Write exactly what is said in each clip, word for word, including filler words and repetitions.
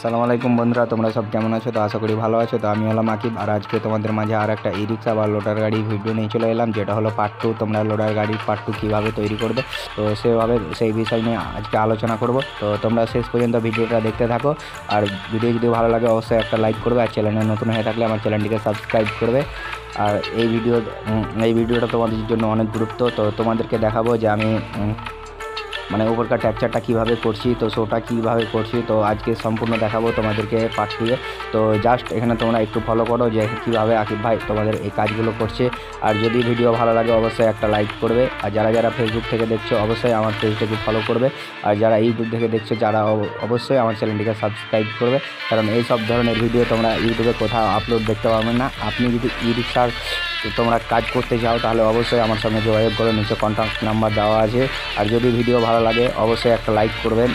আসসালামু আলাইকুম বন্ধুরা, তোমরা সব কেমন আছো? তো আশা করি ভালো আছো। তো আমি হলাম আকিব, আর আজকে তোমাদের মাঝে আর একটা ই রিক্সা বা লোডার গাড়ি ভিডিও নিয়ে চলে এলাম, যেটা হলো পার্ট টু। তোমরা লোডার গাড়ির পার্ট টু কীভাবে তৈরি করবে, তো সেভাবে সেই বিষয় নিয়ে আজকে আলোচনা করব। তো তোমরা শেষ পর্যন্ত ভিডিওটা দেখতে থাকো, আর ভিডিও যদি ভালো লাগে অবশ্যই একটা লাইক করবে, আর চ্যানেলে নতুন হয়ে থাকলে আমার চ্যানেলটিকে সাবস্ক্রাইব করবে। আর এই ভিডিও এই ভিডিওটা তোমাদের জন্য অনেক গুরুত্ব। তো তোমাদেরকে দেখাবো যে আমি মানে উপরকার ট্যাকচারটা কীভাবে করছি, তো শোটা কীভাবে করছি, তো আজকে সম্পূর্ণ দেখাবো তোমাদেরকে পার্ট টুয়ে। তো জাস্ট এখানে তোমরা একটু ফলো করো যে কীভাবে আকিব ভাই তোমাদের এই কাজগুলো করছে। আর যদি ভিডিও ভালো লাগে অবশ্যই একটা লাইক করবে, আর যারা যারা ফেসবুক থেকে দেখছো অবশ্যই আমার পেজটাকে ফলো করবে, আর যারা ইউটিউব থেকে দেখছো যারা অবশ্যই আমার চ্যানেলটিকে সাবস্ক্রাইব করবে, কারণ এই সব ধরনের ভিডিও তোমরা ইউটিউবে কোথাও আপলোড দেখতে পাবে না। আপনি যদি ই রিক্সার তোমরা কাজ করতে চাও তাহলে অবশ্যই আমার সঙ্গে যোগাযোগ করে, নিচে কন্ট্যাক্ট নাম্বার দেওয়া আছে। আর যদি ভিডিও ভালো লাগে অবশ্যই একটা লাইক করবেন।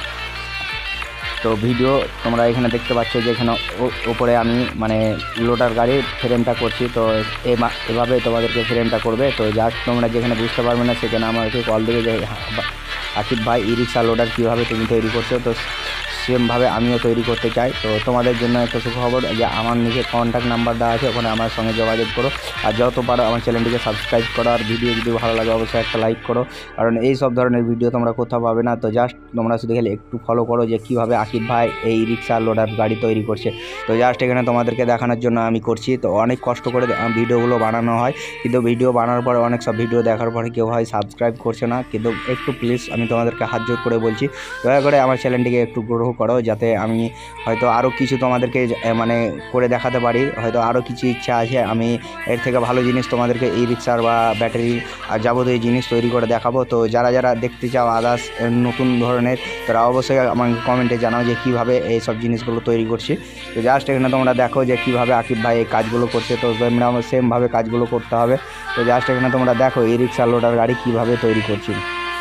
তো ভিডিও তোমরা এখানে দেখতে পাচ্ছ যে এখানে ওপরে আমি মানে লোডার গাড়ির ফ্রেমটা করছি। তো এভাবে তোমাদেরকে ফ্রেমটা করবে। তো জাস্ট তোমরা যেখানে বুঝতে পারবে না সেখানে আমাকে কল দেবে যে আকিব ভাই ই রিক্সা লোডার কীভাবে তুমি তৈরি করছো, তো সেমভাবে আমিও তৈরি করতে চাই। তো তোমাদের জন্য একটা সুখবর যে আমার নিচে কন্ট্যাক্ট নাম্বার দেওয়া আছে, ওখানে আমার সঙ্গে যোগাযোগ করো, আর যত পারো আমার চ্যানেলটিকে সাবস্ক্রাইব করো, আর ভিডিও যদি ভালো লাগে অবশ্যই একটা লাইক করো, কারণ এই সব ধরনের ভিডিও তোমরা কোথাও পাবে না। তো জাস্ট তোমরা শুধু খেলে একটু ফলো করো যে কীভাবে আকিব ভাই এই রিক্সা লোডার গাড়ি তৈরি করছে। তো জাস্ট এখানে তোমাদেরকে দেখানোর জন্য আমি করছি। তো অনেক কষ্ট করে ভিডিওগুলো বানানো হয়, কিন্তু ভিডিও বানানোর পরে অনেক সব ভিডিও দেখার পরে কেউ হয় সাবস্ক্রাইব করছে না। কিন্তু একটু প্লিজ আমি তোমাদেরকে হাত জোর করে বলছি, দয়া করে আমার চ্যানেলটিকে একটু গ্রো করো, যাতে আমি হয়তো আরও কিছু তোমাদেরকে মানে করে দেখাতে পারি। হয়তো আরও কিছু ইচ্ছা আছে, আমি এর থেকে ভালো জিনিস তোমাদেরকে ই রিক্সার বা ব্যাটারি আর যাবতীয় জিনিস তৈরি করে দেখাবো। তো যারা যারা দেখতে চাও আদার্স নতুন ধরনের, তারা অবশ্যই আমাকে কমেন্টে জানাও যে কীভাবে এই সব জিনিসগুলো তৈরি করছি। তো জাস্ট এখানে তোমরা দেখো যে কীভাবে আকিব ভাই এই কাজগুলো করছে, তো তোমরা সেমভাবে কাজগুলো করতে হবে। তো জাস্ট এখানে তোমরা দেখো ই রিক্সা লোডার গাড়ি কীভাবে তৈরি করছি।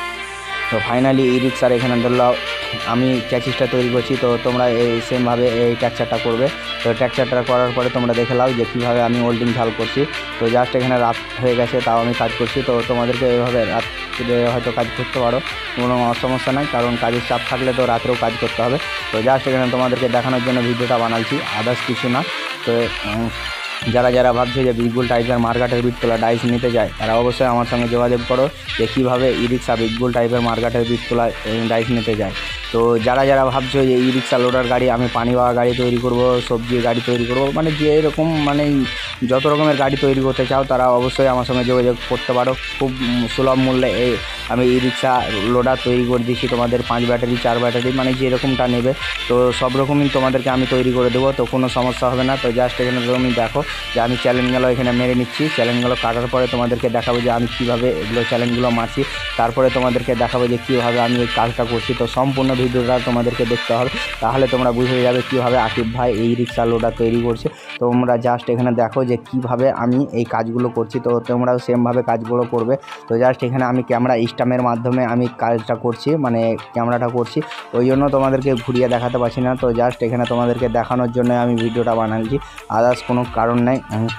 তো ফাইনালি ই রিক্সার এখানে ধরলো আমি ট্যাক্সিসটা তৈরি করছি। তো তোমরা এই সেমভাবে এই ট্যাকচারটা করবে। তো ট্যাকচারটা করার পরে তোমরা দেখে নাও যে কীভাবে আমি ওল্ডিং ঝাল করছি। তো জাস্ট এখানে রাত হয়ে গেছে তাও আমি কাজ করছি। তো তোমাদেরকে এইভাবে রাত্রে হয়তো কাজ করতে পারো, কোনো সমস্যা নাই, কারণ কাজের চাপ থাকলে তো রাত্রেও কাজ করতে হবে। তো জাস্ট এখানে তোমাদেরকে দেখানোর জন্য ভিডিওটা বানাচ্ছি, আদার্স কিছু না। তো যারা যারা ভাবছে যে বিগ বুল টাইপের মার্কেটের বিটতলা ডাইস নিতে যায়, তারা অবশ্যই আমার সঙ্গে যোগাযোগ করো যে কীভাবে ই রিক্সা বিগ বুল টাইপের মার্কেটের বিটতলা ডাইস নিতে যায়। তো যারা যারা ভাবছো যে ই রিক্সা লোডার গাড়ি আমি পানি বাওয়া গাড়ি তৈরি করব, সবজির গাড়ি তৈরি করব, মানে যে এরকম মানে যত রকমের গাড়ি তৈরি করতে চাও তারা অবশ্যই আমার সঙ্গে যোগাযোগ করতে পারো। খুব সুলভ মূল্যে এই আমি ই রিক্সা লোডার তৈরি করে দিচ্ছি তোমাদের, পাঁচ ব্যাটারি চার ব্যাটারি মানে যেরকমটা নেবে, তো সব রকমই তোমাদেরকে আমি তৈরি করে দেবো। তো কোনো সমস্যা হবে না। তো জাস্ট এখানে তুমি দেখো যে আমি চ্যালেঞ্জগুলো এখানে মেরে নিচ্ছি। চ্যালেঞ্জগুলো কাটার পরে তোমাদেরকে দেখাবো যে আমি কীভাবে এগুলো চ্যালেঞ্জগুলো মারছি, তারপরে তোমাদেরকে দেখাবো যে কীভাবে আমি এই কাজটা করছি। তো সম্পূর্ণ ভিডিওটা তোমাদেরকে দেখতে হবে, তাহলে তোমরা বুঝে যাবে কীভাবে আকিব ভাই এই রিক্সা লোডার তৈরি করছে। তো তোমরা জাস্ট এখানে দেখো যে কীভাবে আমি এই কাজগুলো করছি। তো তোমরাও সেমভাবে কাজগুলো করবে। তো জাস্ট এখানে আমি ক্যামেরা স্ট্যামের মাধ্যমে আমি কাজটা করছি, মানে ক্যামেরাটা করছি, ওই জন্য তোমাদেরকে ঘুরিয়ে দেখাতে পারছি না। তো জাস্ট এখানে তোমাদেরকে দেখানোর জন্য আমি ভিডিওটা বানাচ্ছি, আদার্স কোনো কারণ নেই।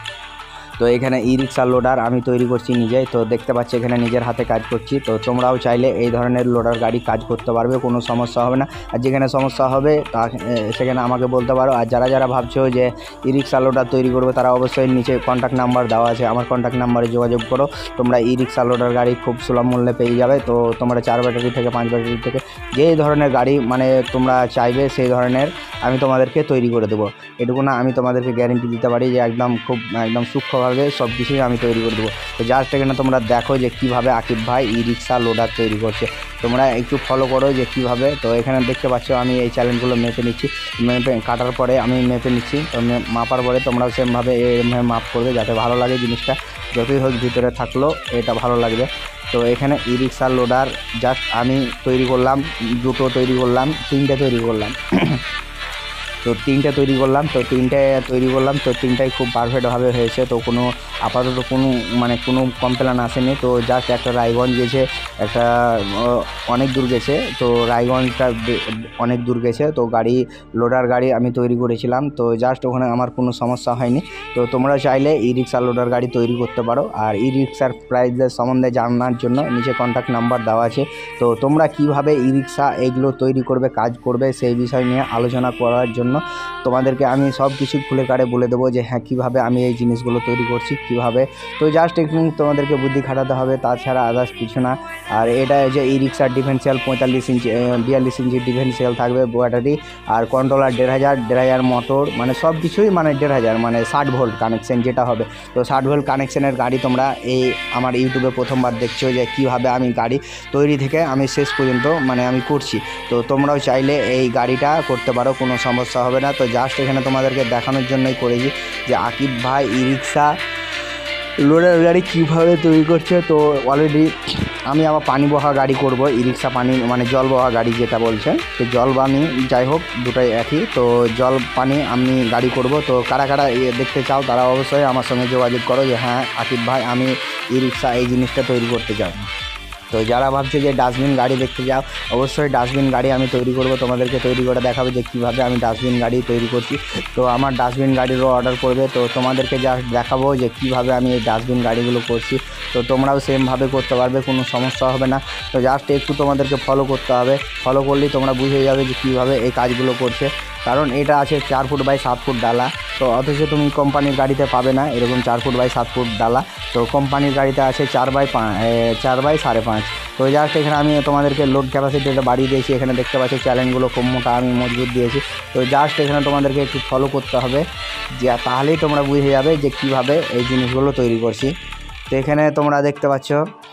তো এখানে ই রিক্সা লোডার আমি তৈরি করছি নিজেই। তো দেখতে পাচ্ছি এখানে নিজের হাতে কাজ করছি। তো তোমরাও চাইলে এই ধরনের লোডার গাড়ি কাজ করতে পারবে, কোনো সমস্যা হবে না। আর যেখানে সমস্যা হবে তা সেখানে আমাকে বলতে পারো। আর যারা যারা ভাবছো যে ই রিক্সা লোডার তৈরি করবে, তারা অবশ্যই নিচে কন্ট্যাক্ট নাম্বার দেওয়া আছে, আমার কন্ট্যাক্ট নাম্বারে যোগাযোগ করো। তোমরা ই রিক্সা লোডার গাড়ি খুব সুলভ মূল্যে পেয়ে যাবে। তো তোমরা চার ব্যাটারি থেকে পাঁচ ব্যাটারি থেকে যে ধরনের গাড়ি মানে তোমরা চাইবে সেই ধরনের আমি তোমাদেরকে তৈরি করে দেবো। এটুকু না আমি তোমাদেরকে গ্যারেন্টি দিতে পারি যে একদম খুব একদম সূক্ষ্মভাবে সব কিছুই আমি তৈরি করে দেবো। তো জাস্ট এখানে তোমরা দেখো যে কীভাবে আকিব ভাই ই রিক্সা লোডার তৈরি করছে। তোমরা একটু ফলো করো যে কীভাবে। তো এখানে দেখতে পাচ্ছ আমি এই চ্যালেঞ্জগুলো মেপে নিচ্ছি, মেপে কাটার পরে আমি মেপে নিচ্ছি। তো মাপার পরে তোমরাও সেমভাবে এরমভাবে মাপ করবে যাতে ভালো লাগে জিনিসটা, যতই হোক ভিতরে থাকলো এটা ভালো লাগবে। তো এখানে ই রিক্সা লোডার জাস্ট আমি তৈরি করলাম, দুটো তৈরি করলাম, তিনটে তৈরি করলাম। তো তিনটে তৈরি করলাম, তো তিনটে তৈরি করলাম তো তিনটাই খুব পারফেক্টভাবে হয়েছে। তো কোনো আপাতত কোনো মানে কোনো কমপ্লেন আসেনি। তো জাস্ট একটা রায়গঞ্জ গেছে, একটা অনেক দূর গেছে, তো রায়গঞ্জটা অনেক দূর গেছে, তো গাড়ি লোডার গাড়ি আমি তৈরি করেছিলাম, তো জাস্ট ওখানে আমার কোনো সমস্যা হয়নি। তো তোমরা চাইলে ই রিক্সা লোডার গাড়ি তৈরি করতে পারো। আর ই রিক্সার প্রাইসের সম্বন্ধে জানার জন্য নিচে কন্ট্যাক্ট নাম্বার দেওয়া আছে। তো তোমরা কিভাবে ই রিক্সা এইগুলো তৈরি করবে, কাজ করবে, সেই বিষয় নিয়ে আলোচনা করার জন্য তোমাদেরকে আমি সব কিছু খুলে কাটে বলে দেবো যে হ্যাঁ কীভাবে আমি এই জিনিসগুলো তৈরি করছি কীভাবে। তো জাস্ট একটু তোমাদেরকে বুদ্ধি খাটাতে হবে, তাছাড়া আদার্স কিছু না। আর এটা যে ই রিক্সার ডিফেন্সিয়াল পঁয়তাল্লিশ ইঞ্চি বিয়াল্লিশ ইঞ্চি ডিফেন্সিয়াল থাকবে ব্যাটারি, আর কন্ট্রোলার দেড় হাজার দেড় হাজার মোটর, মানে সব কিছুই মানে দেড় হাজার মানে ষাট ভোল্ট কানেকশন যেটা হবে। তো ষাট ভোল্ট কানেকশনের গাড়ি তোমরা এই আমার ইউটিউবে প্রথমবার দেখছো যে কীভাবে আমি গাড়ি তৈরি থেকে আমি শেষ পর্যন্ত মানে আমি করছি। তো তোমরাও চাইলে এই গাড়িটা করতে পারো, কোনো সমস্যা হবে না। তো জাস্ট এখানে তোমাদেরকে দেখানোর জন্যই করেছি যে আকিব ভাই ই রিক্সা লোডার গাড়ি কীভাবে তৈরি করছে। তো অলরেডি আমি আবার পানি বহা গাড়ি করব, ই রিক্সা পানি মানে জল বহা গাড়ি যেটা বলছেন, তো জল পানি যাই হোক দুটাই একই। তো জল পানি আমি গাড়ি করব। তো কারা কারা দেখতে চাও তারা অবশ্যই আমার সঙ্গে যোগাযোগ করো যে হ্যাঁ আকিব ভাই আমি ই রিক্সা এই জিনিসটা তৈরি করতে চাই। তো যারা ভাবছে যে ডাস্টবিন গাড়ি দেখতে যাও, অবশ্যই ডাস্টবিন গাড়ি আমি তৈরি করব, তোমাদেরকে তৈরি করে দেখাবো যে কীভাবে আমি ডাস্টবিন গাড়ি তৈরি করছি। তো আমার ডাস্টবিন গাড়িরও অর্ডার করবে, তো তোমাদেরকে জাস্ট দেখাবো যে কীভাবে আমি এই ডাস্টবিন গাড়িগুলো করছি। তো তোমরাও সেমভাবে করতে পারবে, কোনো সমস্যা হবে না। তো জাস্ট একটু তোমাদেরকে ফলো করতে হবে, ফলো করলেই তোমরা বুঝে যাবে যে কীভাবে এই কাজগুলো করছে। কারণ এটা আছে চার ফুট বাই সাত ফুট ডালা, তো অথচ তুমি কোম্পানির গাড়িতে পাবে না এরকম চার ফুট বাই সাত ফুট ডালা। তো কোম্পানির গাড়িতে আছে চার বাই পাঁচ চার বাই সাড়ে পাঁচ। তো জাস্ট এখানে আমি তোমাদেরকে লোড ক্যাপাসিটিটা বাড়িয়ে দিয়েছি, এখানে দেখতে পাচ্ছি চ্যালেঞ্জগুলো খুব মোটা আমি মজবুত দিয়েছি। তো জাস্ট এখানে তোমাদেরকে একটু ফলো করতে হবে, যে তাহলেই তোমরা বুঝে যাবে যে কীভাবে এই জিনিসগুলো তৈরি করছি। তো এখানে তোমরা দেখতে পাচ্ছ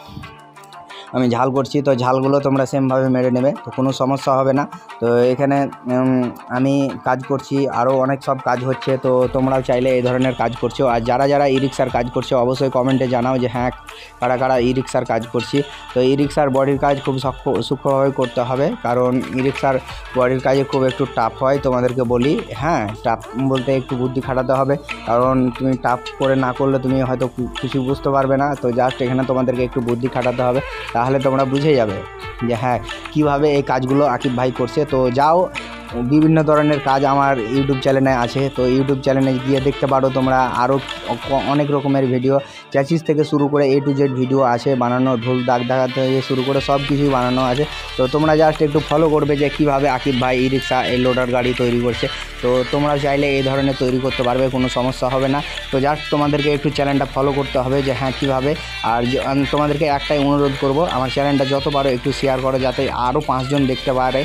আমি ঝাল করছি, তো ঝালগুলো তোমরা সেমভাবে মেরে নেবে, তো কোনো সমস্যা হবে না। তো এখানে আমি কাজ করছি, আরও অনেক সব কাজ হচ্ছে, তো তোমরাও চাইলে এই ধরনের কাজ করছো। আর যারা যারা ই রিক্সার কাজ করছো অবশ্যই কমেন্টে জানাও যে হ্যাঁ কারা কারা ই রিক্সার কাজ করছি। তো ই রিক্সার বডির কাজ খুব সূক্ষ্মভাবে করতে হবে, কারণ ই রিক্সার বডির কাজে খুব একটু টাফ হয়, তোমাদেরকে বলি হ্যাঁ টাফ বলতে একটু বুদ্ধি খাটাতে হবে, কারণ তুমি টাফ করে না করলে তুমি হয়তো কিছু বুঝতে পারবে না। তো জাস্ট এখানে তোমাদেরকে একটু বুদ্ধি খাটাতে হবে, তাহলে তোমরা বুঝে যাবে যে হ্যাঁ কীভাবে এই কাজগুলো আকিব ভাই করছে। তো যাও বিভিন্ন ধরনের কাজ আমার ইউটিউব চ্যানেলে আছে, তো ইউটিউব চ্যানেলে গিয়ে দেখতে পারো তোমরা, আরও অনেক রকমের ভিডিও চ্যাচিস থেকে শুরু করে এ টু জেড ভিডিও আছে বানানো, ঢোল দাগ দাগা থেকে শুরু করে সব কিছুই বানানো আছে। তো তোমরা জাস্ট একটু ফলো করবে যে কীভাবে আকিব ভাই ই রিক্সা এই লোডার গাড়ি তৈরি করছে। তো তোমরা চাইলে এই ধরনের তৈরি করতে পারবে, কোনো সমস্যা হবে না। তো জাস্ট তোমাদেরকে একটু চ্যানেলটা ফলো করতে হবে যে হ্যাঁ কীভাবে। আর আমি তোমাদেরকে একটাই অনুরোধ করব, আমার চ্যানেলটা যত পারো একটু শেয়ার করো, যাতে আরও পাঁচজন দেখতে পারে।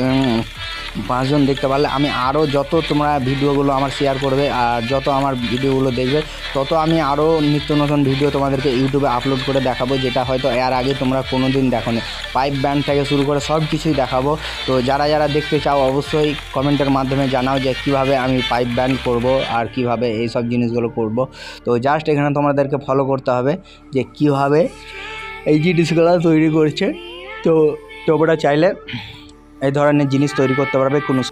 পাঁচজন দেখতে পারলে আমি আরও যত তোমরা ভিডিওগুলো আমার শেয়ার করবে আর যত আমার ভিডিওগুলো দেখবে, তত আমি আরও নিত্য নতুন ভিডিও তোমাদেরকে ইউটিউবে আপলোড করে দেখাবো, যেটা হয়তো এর আগে তোমরা কোনো দিন দেখোনি। পাইপ ব্যান্ড থেকে শুরু করে সব কিছুই দেখাবো। তো যারা যারা দেখতে চাও অবশ্যই কমেন্টের মাধ্যমে জানাও যে কীভাবে আমি পাইপ ব্যান্ড করব আর কীভাবে এই সব জিনিসগুলো করব। তো জাস্ট এখানে তোমাদেরকে ফলো করতে হবে যে কীভাবে এই জিনিসগুলো তৈরি করছে। তো তোমরা চাইলে এই ধরনের জিনিস তৈরি করতে পারবে, কোনো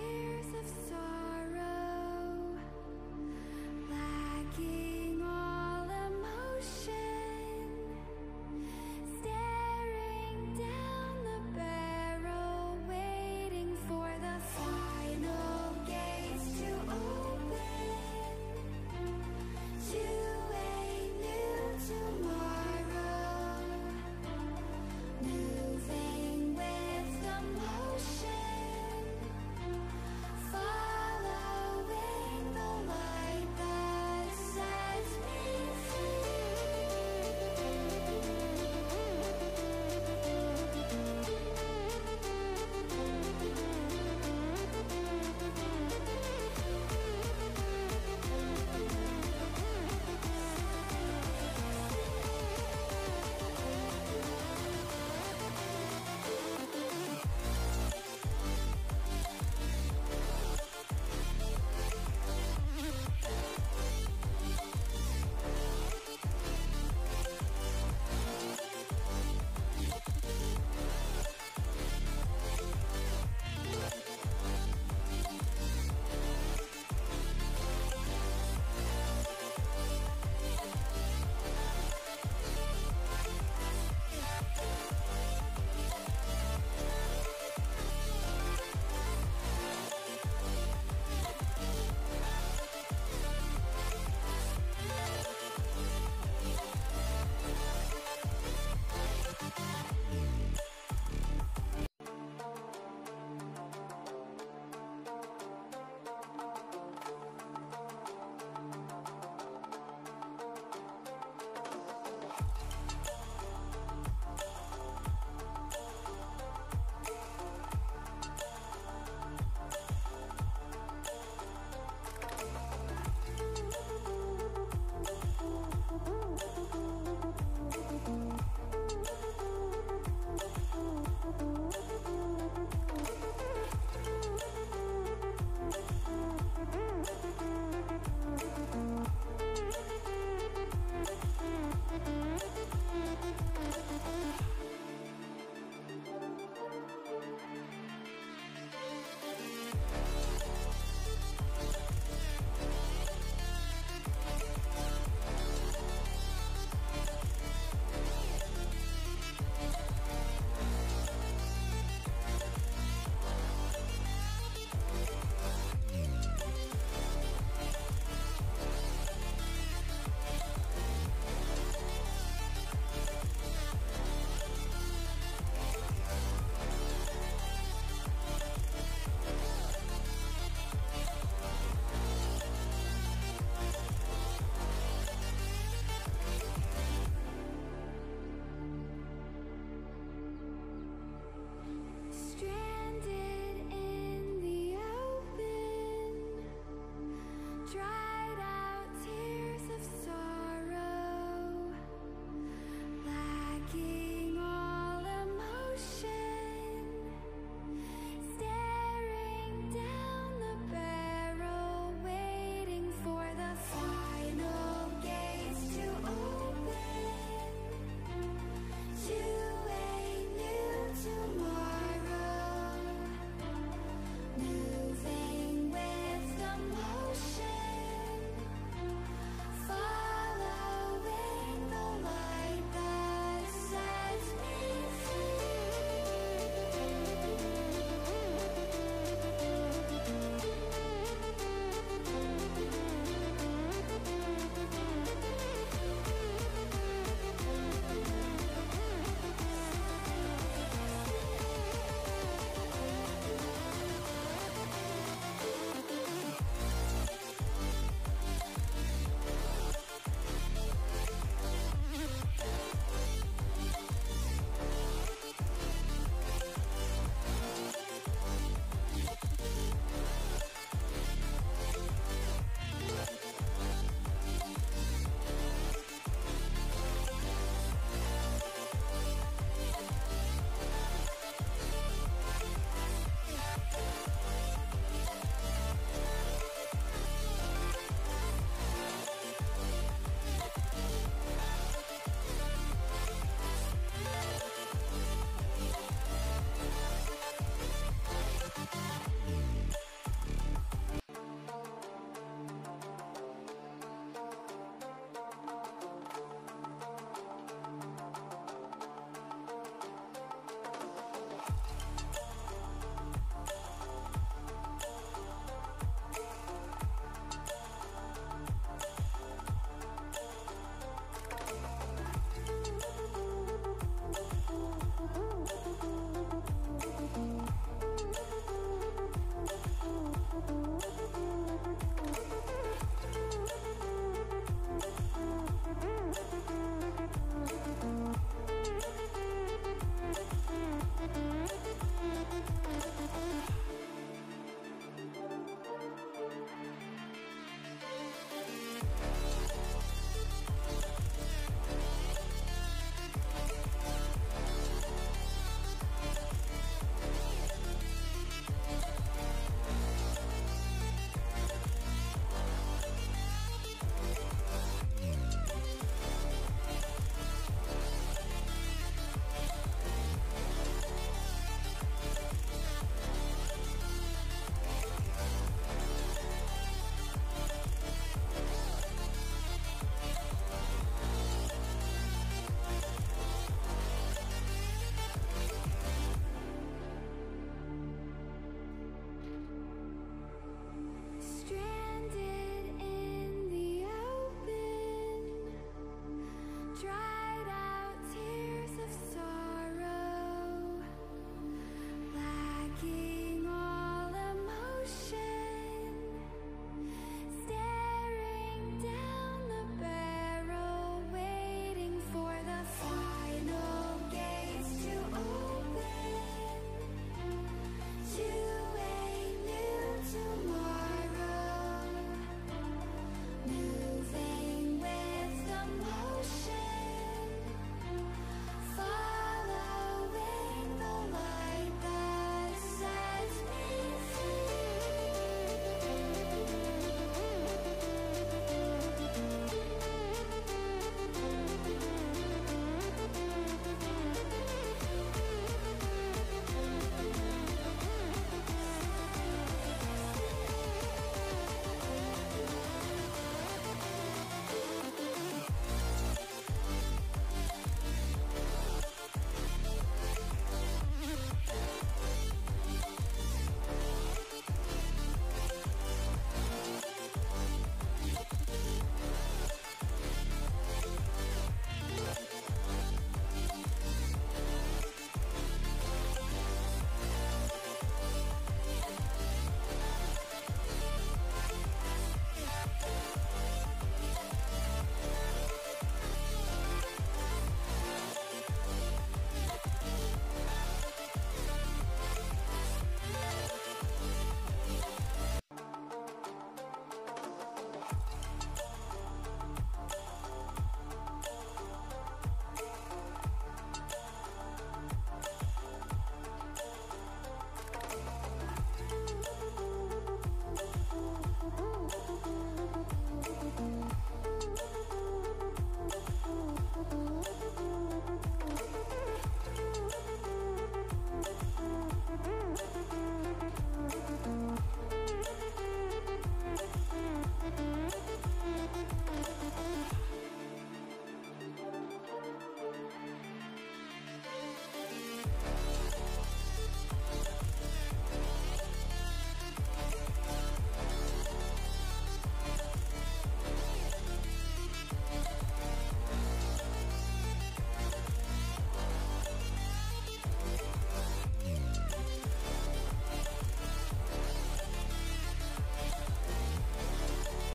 try.